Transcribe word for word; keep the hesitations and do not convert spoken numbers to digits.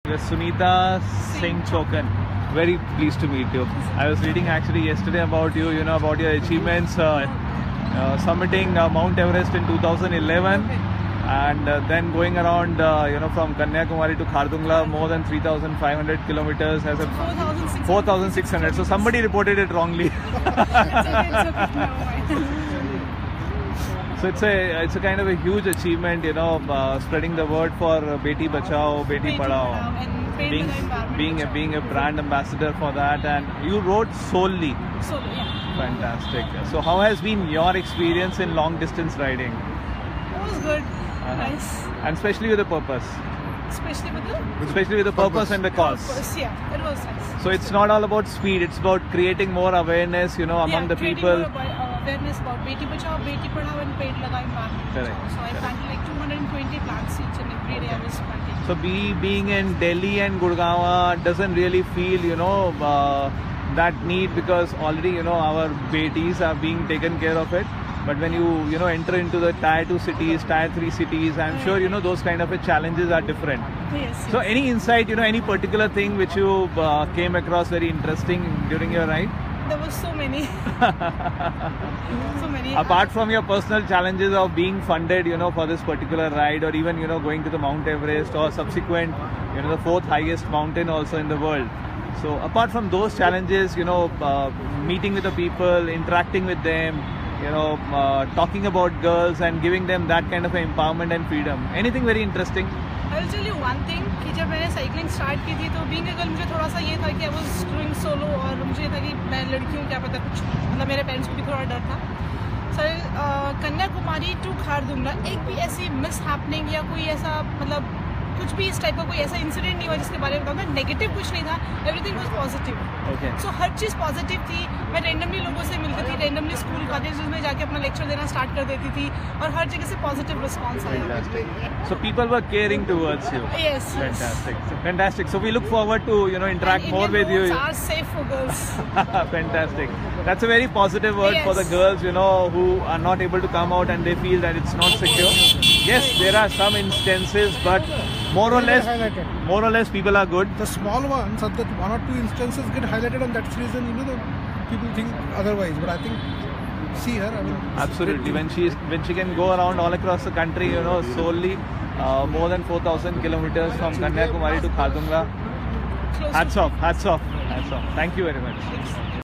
Sunita Singh Choken. Very pleased to meet you. I was reading actually yesterday about you, you know, about your achievements, uh, uh, summiting uh, Mount Everest in two thousand eleven, and uh, then going around, uh, you know, from Kanyakumari to Khardungla, more than three thousand five hundred kilometers as a four thousand six hundred. So somebody reported it wrongly. So it's a it's a kind of a huge achievement, you know, uh, spreading the word for Beti Bachao Beti Padhao, being being a being a brand ambassador for that, and you rode solely. Solely, yeah. Fantastic. So how has been your experience in long distance riding? It was good, uh-huh. Nice, and especially with a purpose. Especially with the especially with the purpose, purpose and the cause. Purpose, yeah, it was nice. So it's not all about speed; it's about creating more awareness, you know, among yeah, the people. More about, uh, awareness about Beti Bachao Beti Padhao and paid laga environment. Correct. So I planted like two hundred twenty plants each and every day I was planting. So be, being in Delhi and Gurgaon doesn't really feel, you know, uh, that need, because already, you know, our Betis are being taken care of it. But when you, you know, enter into the tier two cities, tier three cities, I'm sure, you know, those kind of challenges are different. Yes. So any insight, you know, any particular thing which you uh, came across very interesting during your ride? There were so many. so many. Apart from your personal challenges of being funded, you know, for this particular ride, or even, you know, going to the Mount Everest or subsequent, you know, the fourth highest mountain also in the world. So apart from those challenges, you know, uh, meeting with the people, interacting with them, you know, uh, talking about girls and giving them that kind of empowerment and freedom. Anything very interesting? I will tell you one thing, कि जब मैंने cycling start की थी तो being a girl मुझे थोड़ा सा ये था कि आई वाज डूइंग सोलो, और मुझे ये था कि मैं लड़की हूँ, क्या पता कुछ, मतलब मेरे पेरेंट्स को भी थोड़ा डर था. सर कन्याकुमारी टू खारदुंगला एक भी ऐसी मिस हैपनिंग या कोई ऐसा, मतलब कुछ भी इस टाइप का कोई ऐसा इंसिडेंट नहीं हुआ जिसके बारे में बताऊँ. नेगेटिव कुछ नहीं था, एवरीथिंग वाज पॉजिटिव. सो हर चीज़ पॉजिटिव थी. मैं रेंडमली लोगों से मिलती थी, रेंडमली स्कूल कॉलेज में जाके अपना लेक्चर देना स्टार्ट कर देती थी, और हर जगह से पॉजिटिव रिस्पॉन्स आया. So people were caring towards you. Yes. Fantastic. So, fantastic. So we look forward to, you know, interact and more Indian with you. roads are safe for girls. Fantastic. That's a very positive word yes. for the girls, you know, who are not able to come out and they feel that it's not secure. Yes, there are some instances, but more or less, more or less, people are good. The small ones, that one or two instances get highlighted, and that's the reason, you know, the people think otherwise. But I think, see her, I mean, absolutely. When she is, when she can go around all across the country, you know, solely uh, more than four thousand kilometers from Kanyakumari to Khardungla. Hats off, hats off, hats off. Thank you very much.